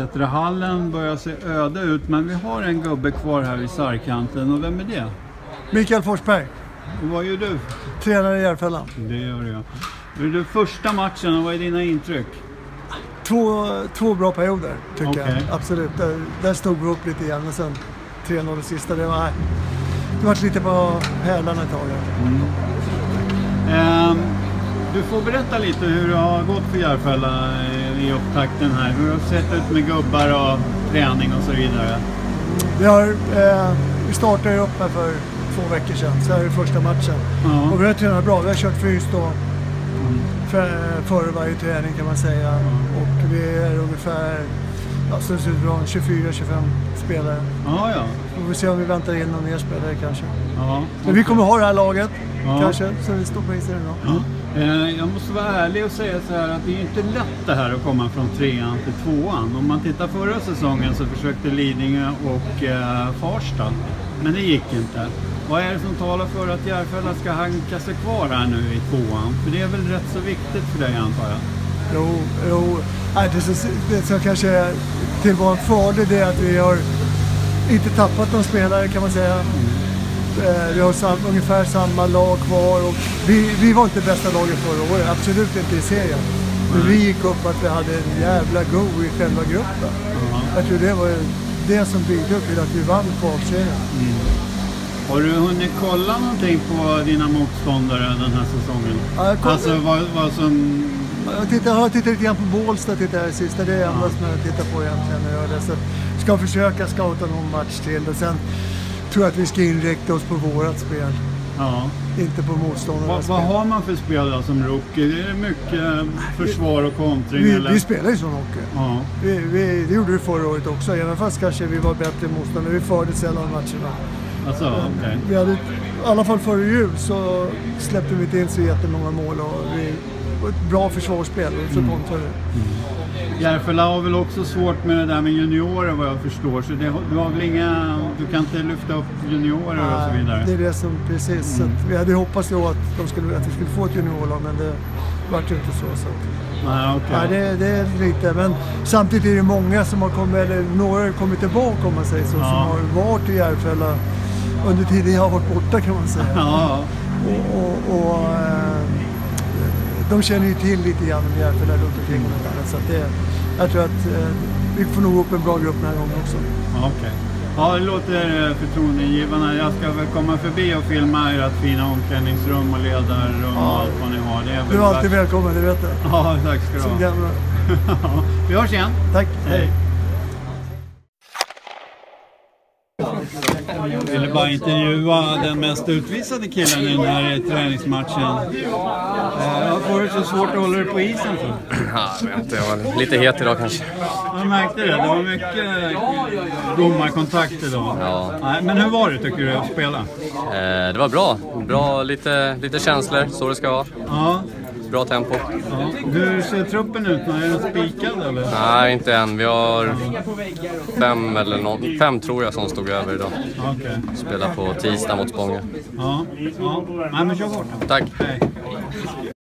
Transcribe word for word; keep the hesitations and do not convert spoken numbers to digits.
heter det, hallen börjar se öde ut, men vi har en gubbe kvar här vid sargkanten. Och vem är det? Mikael Forsberg. Och vad gör du? Tränare i Järfälla. Det gör jag. Är det första matchen och vad är dina intryck? Två, två bra perioder tycker Okay. jag. Absolut. Där, där stod vi upp lite igen och sen tre noll det sista. Det var, det var lite på hälarna ett tag. Mm. Um, du får berätta lite hur det har gått för Järfälla i upptakten här. Hur har det sett ut med gubbar och träning och så vidare? Vi, har, eh, vi startade upp här för två veckor sedan. Så här är det första matchen. Uh-huh. Och vi har tränat bra. Vi har kört fys då. Mm. För, före varje träning kan man säga. Uh-huh. Och vi är ungefär ja, så det ser ut bra, tjugofyra tjugofem spelare. Uh-huh, ja. Och vi ser om vi väntar in någon mer spelare kanske. Uh-huh. Men okay. Vi kommer ha det här laget. Ja. Kanske, så vi står på isen idag. Ja. Eh, jag måste vara ärlig och säga så här att det är inte lätt det här att komma från trean till tvåan. Om man tittar förra säsongen så försökte Lidingö och eh, Farstad, men det gick inte. Vad är det som talar för att Järfälla ska hanka sig kvar här nu i tvåan? För det är väl rätt så viktigt för dig, antar jag? Jo, jo. Nej, det, som, det som kanske till vår fördel det är att vi har inte tappat någon spelare kan man säga. Mm. Vi har sam, ungefär samma lag kvar och vi, vi var inte bästa laget förra året, absolut inte i serien. Men vi gick upp att vi hade en jävla go i själva gruppen. Mm. Jag tror det var det som byggde upp till att vi vann på serien. Mm. Har du hunnit kolla någonting på dina motståndare den här säsongen? Ja, jag alltså vad, vad som... Jag tittar, jag tittar lite grann på Bålsta, tittar jag sista, det är enda som jag tittar på egentligen när jag gör det. Så ska försöka scouta någon match till och sen tror jag att vi ska inrikta oss på vårat spel. Ja. Inte på motståndarnas Va, spel. Vad har man för spel då som rookie? Är det mycket försvar och kontring? Vi, eller? vi spelar ju som hockey. Ja. Vi, vi, det gjorde vi förra året också. Även fast kanske vi var bättre motståndare. Vi förde sällan matcherna. Alltså, okay. Vi hade, i alla fall före jul så släppte vi inte in så jättemånga mål. Och vi var ett bra försvarsspel och så kontrade det. Mm. Järfälla har väl också svårt med det där med juniorer vad jag förstår, så det, du har väl inga, du kan inte lyfta upp juniorer Nej, och så vidare. Det är det som precis, mm. så vi hade hoppats då att, de skulle, att vi skulle få ett juniorlag, men det var ju inte så. så. Nej, okay. Nej, det, det är lite, men samtidigt är det många som har kommit, eller några har kommit tillbaka om man säger så, ja. Som har varit i Järfälla under tiden jag har varit borta kan man säga. Ja. Och, och, och de känner ju till lite grann om Järfälla runt omkring och annat, så att det, jag tror att eh, vi får nog upp en bra grupp den här gången också. Ja, okej. Okay. Ja, det låter förtroendegivande. Jag ska väl komma förbi och filma ert fina omklädningsrum och ledarrum ja. Och allt vad ni har. Det är du är alltid bara... välkommen, det vet jag. Ja, tack ska du ha. Som gamla. Vi hörs igen. Tack. Hej. Jag ville bara intervjua den mest utvisade killen i den här träningsmatchen. Varför var det så svårt att hålla dig på isen för? Ja, jag vet inte. Jag var lite het idag kanske. Jag märkte det. Det var mycket domarkontakt idag. Ja. Nej, men hur var det tycker du att spela? Eh, det var bra. Bra, lite, lite känslor. Så det ska vara. Ja. Bra tempo. Ja. Hur ser truppen ut? Är den spikad eller? Nej, inte än. Vi har fem eller någon, fem tror jag som stod över idag. Okay. Spelar på tisdag mot Spånga. Ja. Ja. Nej, men kör bort. Tack. Hej.